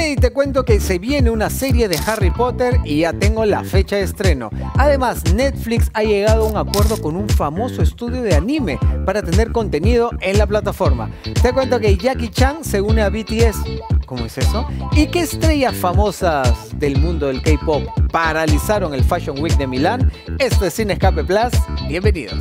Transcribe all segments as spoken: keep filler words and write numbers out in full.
Hey, te cuento que se viene una serie de Harry Potter y ya tengo la fecha de estreno. Además, Netflix ha llegado a un acuerdo con un famoso estudio de anime para tener contenido en la plataforma. Te cuento que Jackie Chan se une a B T S. ¿Cómo es eso? ¿Y qué estrellas famosas del mundo del K-pop paralizaron el Fashion Week de Milán? Esto es Sin Escape Plus. Bienvenidos.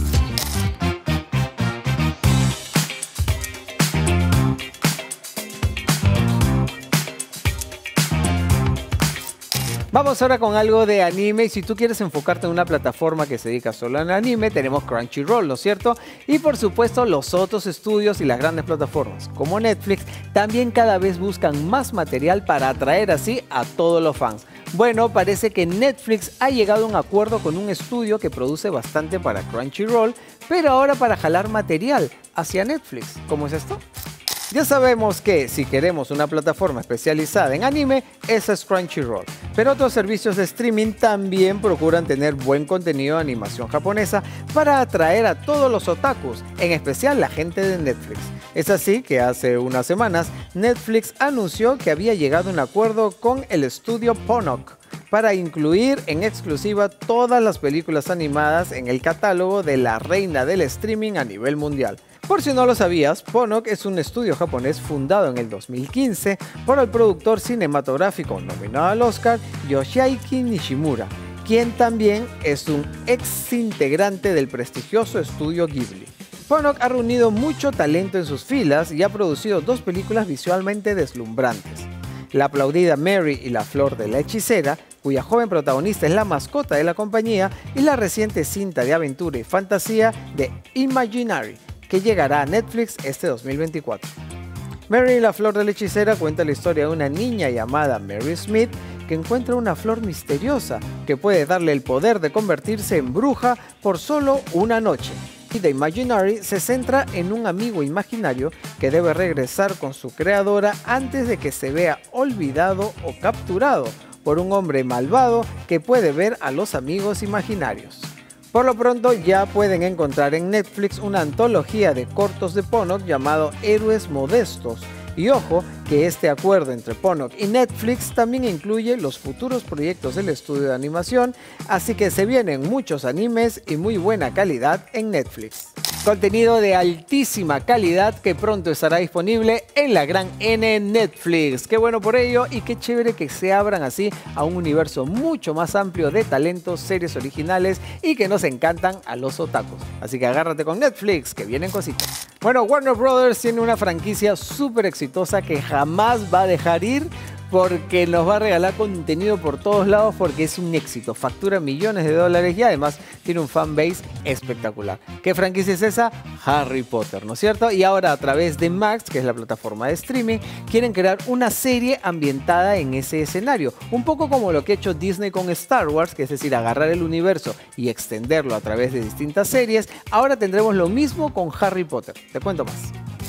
Vamos ahora con algo de anime y si tú quieres enfocarte en una plataforma que se dedica solo al anime, tenemos Crunchyroll, ¿no es cierto? Y por supuesto los otros estudios y las grandes plataformas como Netflix también cada vez buscan más material para atraer así a todos los fans. Bueno, parece que Netflix ha llegado a un acuerdo con un estudio que produce bastante para Crunchyroll, pero ahora para jalar material hacia Netflix. ¿Cómo es esto? Ya sabemos que si queremos una plataforma especializada en anime, esa es Crunchyroll. Pero otros servicios de streaming también procuran tener buen contenido de animación japonesa para atraer a todos los otakus, en especial la gente de Netflix. Es así que hace unas semanas Netflix anunció que había llegado a un acuerdo con el estudio Ponok para incluir en exclusiva todas las películas animadas en el catálogo de la reina del streaming a nivel mundial. Por si no lo sabías, Ponok es un estudio japonés fundado en el dos mil quince por el productor cinematográfico nominado al Oscar Yoshiaki Nishimura, quien también es un ex integrante del prestigioso estudio Ghibli. Ponok ha reunido mucho talento en sus filas y ha producido dos películas visualmente deslumbrantes. La aplaudida Mary y la flor de la hechicera, cuya joven protagonista es la mascota de la compañía, y la reciente cinta de aventura y fantasía de Imaginary, que llegará a Netflix este dos mil veinticuatro. Mary y la flor de la hechicera cuenta la historia de una niña llamada Mary Smith que encuentra una flor misteriosa que puede darle el poder de convertirse en bruja por solo una noche. Y The Imaginary se centra en un amigo imaginario que debe regresar con su creadora antes de que se vea olvidado o capturado por un hombre malvado que puede ver a los amigos imaginarios. Por lo pronto ya pueden encontrar en Netflix una antología de cortos de Ponok llamado Héroes Modestos. Y ojo que este acuerdo entre Ponok y Netflix también incluye los futuros proyectos del estudio de animación, así que se vienen muchos animes y muy buena calidad en Netflix. Contenido de altísima calidad que pronto estará disponible en la gran N Netflix. Qué bueno por ello y qué chévere que se abran así a un universo mucho más amplio de talentos, series originales y que nos encantan a los otakus. Así que agárrate con Netflix, que vienen cositas. Bueno, Warner Brothers tiene una franquicia súper exitosa que jamás va a dejar ir porque nos va a regalar contenido por todos lados porque es un éxito, factura millones de dólares y además tiene un fanbase espectacular. ¿Qué franquicia es esa? Harry Potter, ¿no es cierto? Y ahora a través de Max, que es la plataforma de streaming, quieren crear una serie ambientada en ese escenario, un poco como lo que ha hecho Disney con Star Wars, que es decir, agarrar el universo y extenderlo a través de distintas series. Ahora tendremos lo mismo con Harry Potter. Te cuento más.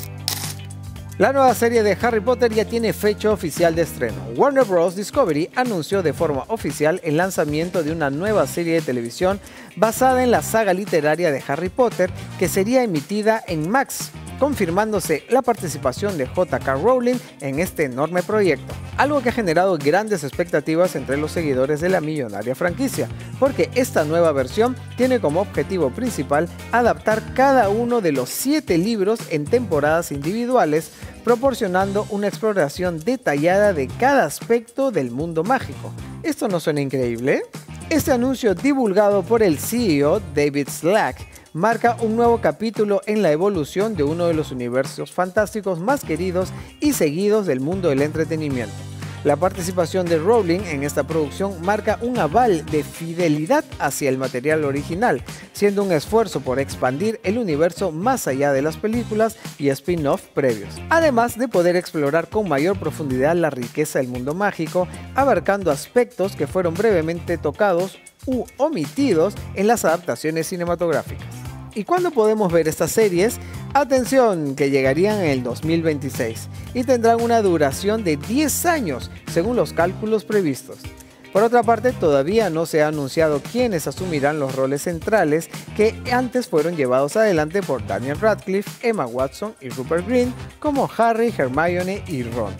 La nueva serie de Harry Potter ya tiene fecha oficial de estreno. Warner Bros. Discovery anunció de forma oficial el lanzamiento de una nueva serie de televisión basada en la saga literaria de Harry Potter que sería emitida en Max, confirmándose la participación de J K Rowling en este enorme proyecto. Algo que ha generado grandes expectativas entre los seguidores de la millonaria franquicia, porque esta nueva versión tiene como objetivo principal adaptar cada uno de los siete libros en temporadas individuales, proporcionando una exploración detallada de cada aspecto del mundo mágico. ¿Esto no suena increíble? Este anuncio divulgado por el C E O David Slack marca un nuevo capítulo en la evolución de uno de los universos fantásticos más queridos y seguidos del mundo del entretenimiento. La participación de Rowling en esta producción marca un aval de fidelidad hacia el material original, siendo un esfuerzo por expandir el universo más allá de las películas y spin-off previos, además de poder explorar con mayor profundidad la riqueza del mundo mágico, abarcando aspectos que fueron brevemente tocados u omitidos en las adaptaciones cinematográficas. ¿Y cuándo podemos ver estas series? Atención, que llegarían en el dos mil veintiséis y tendrán una duración de diez años, según los cálculos previstos. Por otra parte, todavía no se ha anunciado quiénes asumirán los roles centrales que antes fueron llevados adelante por Daniel Radcliffe, Emma Watson y Rupert Grint como Harry, Hermione y Ron.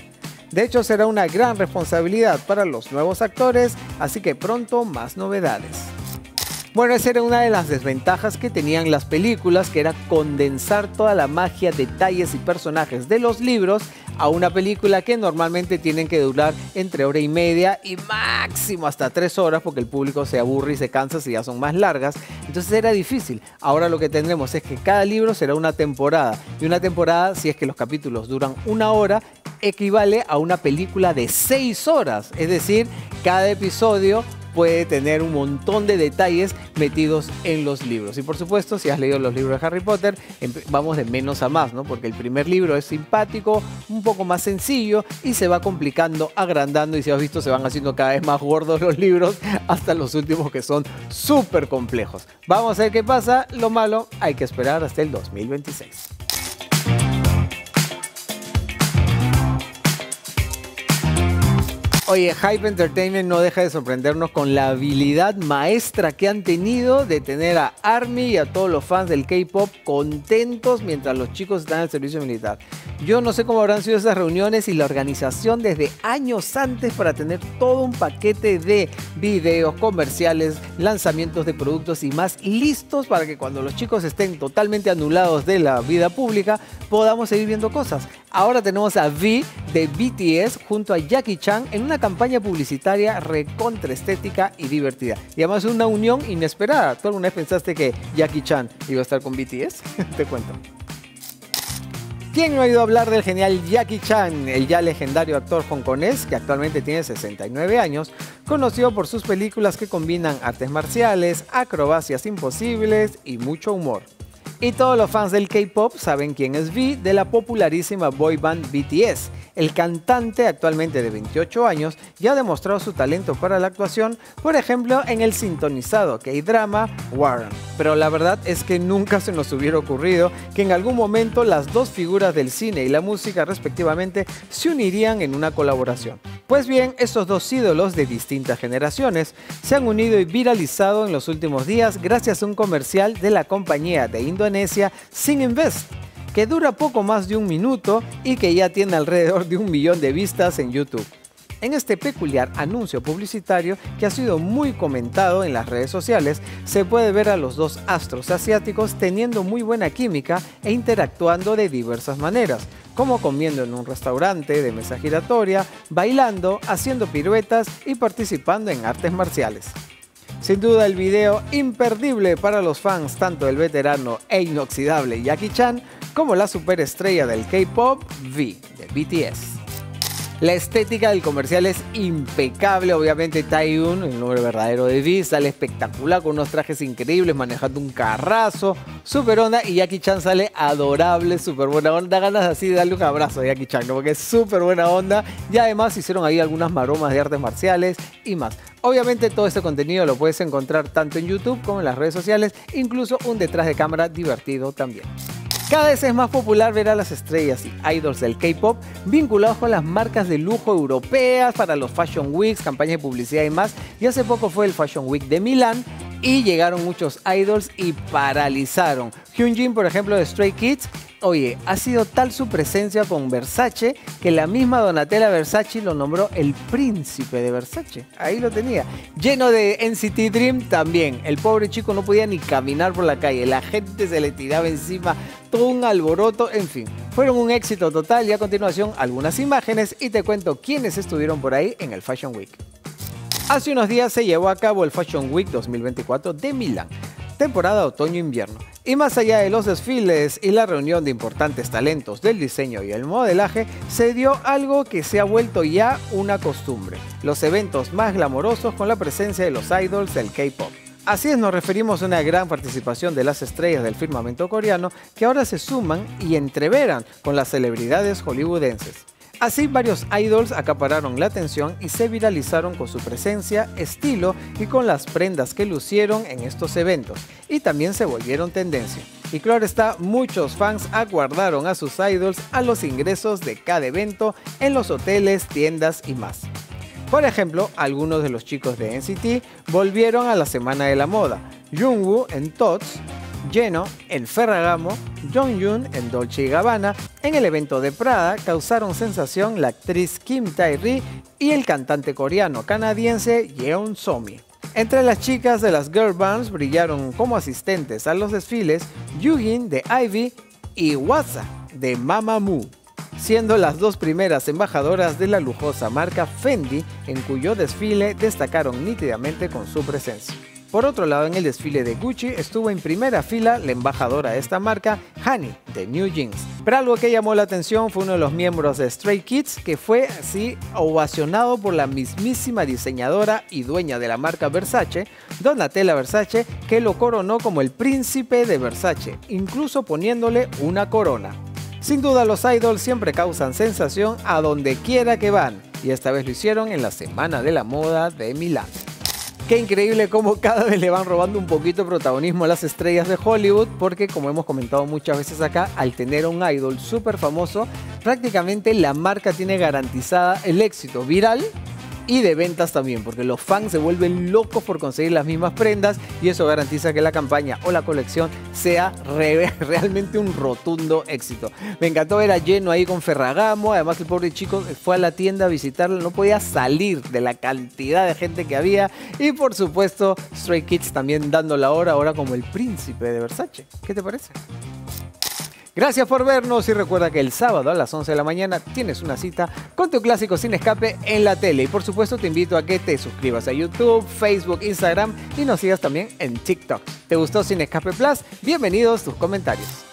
De hecho, será una gran responsabilidad para los nuevos actores, así que pronto más novedades. Bueno, esa era una de las desventajas que tenían las películas, que era condensar toda la magia, detalles y personajes de los libros a una película que normalmente tienen que durar entre hora y media y máximo hasta tres horas, porque el público se aburre y se cansa si ya son más largas. Entonces era difícil. Ahora lo que tendremos es que cada libro será una temporada, y una temporada, si es que los capítulos duran una hora, equivale a una película de seis horas. Es decir, cada episodio puede tener un montón de detalles metidos en los libros. Y por supuesto, si has leído los libros de Harry Potter, vamos de menos a más, ¿no? Porque el primer libro es simpático, un poco más sencillo y se va complicando, agrandando, y si has visto se van haciendo cada vez más gordos los libros hasta los últimos, que son súper complejos. Vamos a ver qué pasa. Lo malo, hay que esperar hasta el dos mil veintiséis. Oye, Hype Entertainment no deja de sorprendernos con la habilidad maestra que han tenido de tener a ARMY y a todos los fans del K-pop contentos mientras los chicos están al servicio militar. Yo no sé cómo habrán sido esas reuniones y la organización desde años antes para tener todo un paquete de videos, comerciales, lanzamientos de productos y más listos para que cuando los chicos estén totalmente anulados de la vida pública podamos seguir viendo cosas. Ahora tenemos a V de B T S junto a Jackie Chan en una campaña publicitaria recontra estética y divertida. Y además una unión inesperada. ¿Tú alguna vez pensaste que Jackie Chan iba a estar con B T S? Te cuento. ¿Quién no ha oído hablar del genial Jackie Chan, el ya legendario actor hongkonés que actualmente tiene sesenta y nueve años, conocido por sus películas que combinan artes marciales, acrobacias imposibles y mucho humor? Y todos los fans del K-pop saben quién es V de la popularísima boy band B T S. El cantante, actualmente de veintiocho años, ya ha demostrado su talento para la actuación, por ejemplo en el sintonizado K-drama Warren. Pero la verdad es que nunca se nos hubiera ocurrido que en algún momento las dos figuras del cine y la música respectivamente se unirían en una colaboración. Pues bien, estos dos ídolos de distintas generaciones se han unido y viralizado en los últimos días gracias a un comercial de la compañía de Indonesia Sing Invest, que dura poco más de un minuto y que ya tiene alrededor de un millón de vistas en YouTube. En este peculiar anuncio publicitario, que ha sido muy comentado en las redes sociales, se puede ver a los dos astros asiáticos teniendo muy buena química e interactuando de diversas maneras, como comiendo en un restaurante de mesa giratoria, bailando, haciendo piruetas y participando en artes marciales. Sin duda el video imperdible para los fans tanto del veterano e inoxidable Jackie Chan como la superestrella del K-pop V de B T S. La estética del comercial es impecable, obviamente Taehyung, el nombre verdadero de V, sale espectacular con unos trajes increíbles, manejando un carrazo, super onda, y Jackie Chan sale adorable, súper buena onda, da ganas así de darle un abrazo a Jackie Chan, ¿no? Porque es súper buena onda, y además hicieron ahí algunas maromas de artes marciales y más. Obviamente todo este contenido lo puedes encontrar tanto en YouTube como en las redes sociales, incluso un detrás de cámara divertido también. Cada vez es más popular ver a las estrellas y idols del K-pop vinculados con las marcas de lujo europeas para los Fashion Weeks, campañas de publicidad y más. Y hace poco fue el Fashion Week de Milán y llegaron muchos idols y paralizaron. Hyunjin, por ejemplo, de Stray Kids. Oye, ha sido tal su presencia con Versace que la misma Donatella Versace lo nombró el príncipe de Versace. Ahí lo tenía. Lleno de N C T Dream también. El pobre chico no podía ni caminar por la calle. La gente se le tiraba encima. Todo un alboroto. En fin, fueron un éxito total. Y a continuación algunas imágenes y te cuento quiénes estuvieron por ahí en el Fashion Week. Hace unos días se llevó a cabo el Fashion Week dos mil veinticuatro de Milán, temporada otoño-invierno. Y más allá de los desfiles y la reunión de importantes talentos del diseño y el modelaje, se dio algo que se ha vuelto ya una costumbre: los eventos más glamorosos con la presencia de los idols del K-pop. Así es, nos referimos a una gran participación de las estrellas del firmamento coreano que ahora se suman y entreveran con las celebridades hollywoodenses. Así, varios idols acapararon la atención y se viralizaron con su presencia, estilo y con las prendas que lucieron en estos eventos, y también se volvieron tendencia. Y claro está, muchos fans aguardaron a sus idols a los ingresos de cada evento en los hoteles, tiendas y más. Por ejemplo, algunos de los chicos de N C T volvieron a la Semana de la Moda. Jungwoo en T O T S, Jeno en Ferragamo, Jonghyun en Dolce y Gabbana. En el evento de Prada causaron sensación la actriz Kim Tae-ri y el cantante coreano-canadiense Yeon Somi. Entre las chicas de las girl bands brillaron como asistentes a los desfiles Yugin de Ivy y Wasa de Mamamoo, siendo las dos primeras embajadoras de la lujosa marca Fendi, en cuyo desfile destacaron nítidamente con su presencia. Por otro lado, en el desfile de Gucci estuvo en primera fila la embajadora de esta marca, Hani, de New Jeans. Pero algo que llamó la atención fue uno de los miembros de Stray Kids, que fue así ovacionado por la mismísima diseñadora y dueña de la marca Versace, Donatella Versace, que lo coronó como el príncipe de Versace, incluso poniéndole una corona. Sin duda, los idols siempre causan sensación a donde quiera que van, y esta vez lo hicieron en la Semana de la Moda de Milán. Qué increíble cómo cada vez le van robando un poquito de protagonismo a las estrellas de Hollywood, porque como hemos comentado muchas veces acá, al tener un idol súper famoso, prácticamente la marca tiene garantizada el éxito viral y de ventas también, porque los fans se vuelven locos por conseguir las mismas prendas y eso garantiza que la campaña o la colección sea re realmente un rotundo éxito. Me encantó ver a Jeno ahí con Ferragamo, además el pobre chico fue a la tienda a visitarla, no podía salir de la cantidad de gente que había, y por supuesto Stray Kids también dando la hora ahora como el príncipe de Versace. ¿Qué te parece? Gracias por vernos y recuerda que el sábado a las once de la mañana tienes una cita con tu clásico Sin Escape en la tele. Y por supuesto te invito a que te suscribas a YouTube, Facebook, Instagram y nos sigas también en TikTok. ¿Te gustó Sin Escape Plus? Bienvenidos tus comentarios.